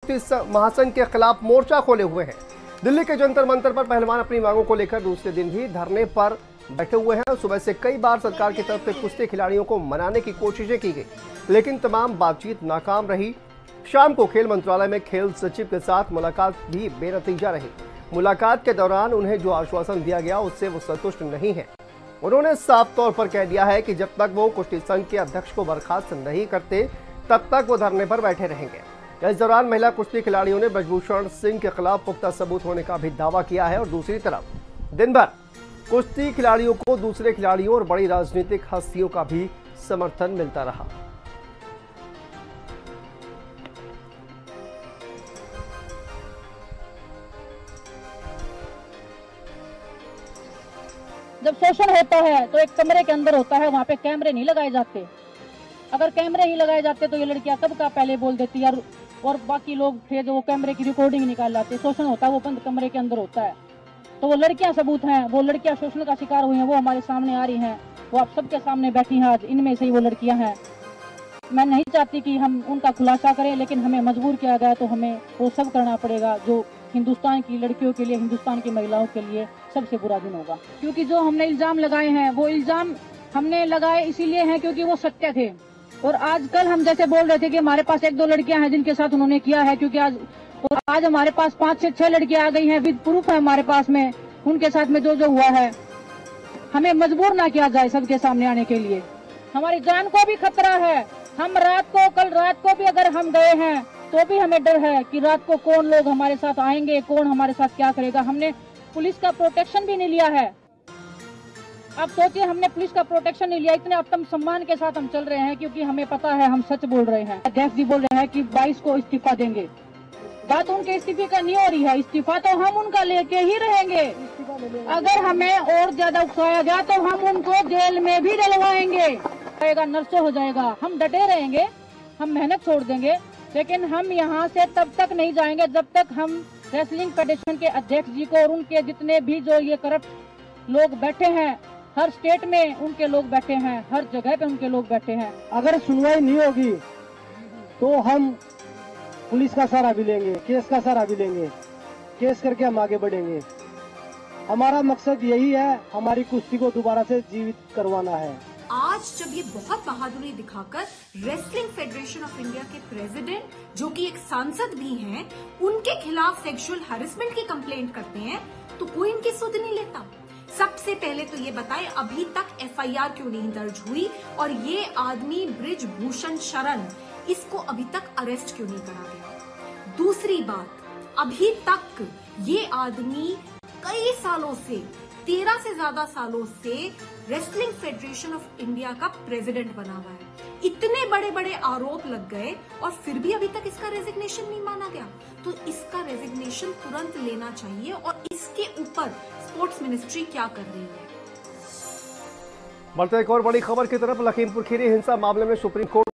कुश्ती महासंघ के खिलाफ मोर्चा खोले हुए हैं। दिल्ली के जंतर मंतर पर पहलवान अपनी मांगों को लेकर दूसरे दिन भी धरने पर बैठे हुए हैं। सुबह से कई बार सरकार की तरफ से कुश्ती खिलाड़ियों को मनाने की कोशिशें की गई, लेकिन तमाम बातचीत नाकाम रही। शाम को खेल मंत्रालय में खेल सचिव के साथ मुलाकात भी बेनतीजा रही। मुलाकात के दौरान उन्हें जो आश्वासन दिया गया उससे वो संतुष्ट नहीं है। उन्होंने साफ तौर पर कह दिया है कि जब तक वो कुश्ती संघ के अध्यक्ष को बर्खास्त नहीं करते तब तक वो धरने पर बैठे रहेंगे। इस दौरान महिला कुश्ती खिलाड़ियों ने ब्रजभूषण सिंह के खिलाफ पुख्ता सबूत होने का भी दावा किया है और दूसरी तरफ दिन भर कुश्ती खिलाड़ियों को दूसरे खिलाड़ियों और बड़ी राजनीतिक हस्तियों का भी समर्थन मिलता रहा। जब शोषण होता है तो एक कमरे के अंदर होता है, वहाँ पे कैमरे नहीं लगाए जाते। अगर कैमरे ही लगाए जाते तो ये लड़कियां कब का पहले बोल देती यार, और बाकी लोग थे जो वो कैमरे की रिकॉर्डिंग निकाल लाते। शोषण होता है वो बंद कमरे के अंदर होता है। तो वो लड़कियां सबूत हैं, वो लड़कियां शोषण का शिकार हुई हैं, वो हमारे सामने आ रही हैं, वो आप सबके सामने बैठी हैं आज। इनमें से ही वो लड़कियां हैं। मैं नहीं चाहती कि हम उनका खुलासा करें, लेकिन हमें मजबूर किया गया तो हमें वो सब करना पड़ेगा जो हिंदुस्तान की लड़कियों के लिए, हिंदुस्तान की महिलाओं के लिए सबसे बुरा दिन होगा। क्योंकि जो हमने इल्जाम लगाए हैं वो इल्जाम हमने लगाए इसीलिए हैं क्योंकि वो सत्य थे। और आजकल हम जैसे बोल रहे थे कि हमारे पास 1-2 लड़कियां हैं जिनके साथ उन्होंने किया है, क्योंकि आज हमारे पास 5 से 6 लड़कियां आ गई हैं, विद प्रूफ है हमारे पास में उनके साथ में जो जो हुआ है। हमें मजबूर ना किया जाए सबके सामने आने के लिए। हमारी जान को भी खतरा है। हम कल रात को भी अगर हम गए हैं तो भी हमें डर है कि रात को कौन लोग हमारे साथ आएंगे, कौन हमारे साथ क्या करेगा। हमने पुलिस का प्रोटेक्शन भी नहीं लिया है। आप सोचिए, हमने पुलिस का प्रोटेक्शन नहीं लिया। इतने आत्म सम्मान के साथ हम चल रहे हैं क्योंकि हमें पता है हम सच बोल रहे हैं। अध्यक्ष जी बोल रहे हैं कि 22 को इस्तीफा देंगे। बात उनके इस्तीफे का नहीं हो रही है। इस्तीफा तो हम उनका लेके ही रहेंगे। अगर हमें और ज्यादा उकसाया गया तो हम उनको जेल में भी डलवाएंगे। नर्सों हो जाएगा। हम डटे रहेंगे, हम मेहनत छोड़ देंगे, लेकिन हम यहाँ से तब तक नहीं जाएंगे जब तक हम रेसलिंग फेडरेशन के अध्यक्ष जी को और उनके जितने भी जो ये करप्ट लोग बैठे हैं, हर स्टेट में उनके लोग बैठे हैं, हर जगह पे उनके लोग बैठे हैं। अगर सुनवाई नहीं होगी तो हम पुलिस का सहारा भी लेंगे, केस का सहारा भी लेंगे। केस करके हम आगे बढ़ेंगे। हमारा मकसद यही है, हमारी कुश्ती को दोबारा से जीवित करवाना है। आज जब ये बहुत बहादुरी दिखाकर रेसलिंग फेडरेशन ऑफ इंडिया के प्रेसिडेंट, जो कि एक सांसद भी हैं, उनके खिलाफ सेक्सुअल हैरेसमेंट की कंप्लेंट करते हैं, तो कोई इनकी सुध नहीं लेता। सबसे पहले तो ये बताएं, अभी तक एफआईआर क्यों नहीं दर्ज हुई, और ये आदमी ब्रिजभूषण शरण, इसको अभी तक अरेस्ट क्यों नहीं करा गया। दूसरी बात, अभी तक ये आदमी कई सालों से, 13 से ज्यादा सालों से रेसलिंग फेडरेशन ऑफ इंडिया का प्रेसिडेंट बना हुआ है। इतने बड़े बड़े आरोप लग गए और फिर भी अभी तक इसका रेजिग्नेशन नहीं माना गया। तो इसका रेजिग्नेशन तुरंत लेना चाहिए। और इसके ऊपर स्पोर्ट्स मिनिस्ट्री क्या कर रही है। बढ़ते एक और बड़ी खबर की तरफ। लखीमपुर खीरी हिंसा मामले में सुप्रीम कोर्ट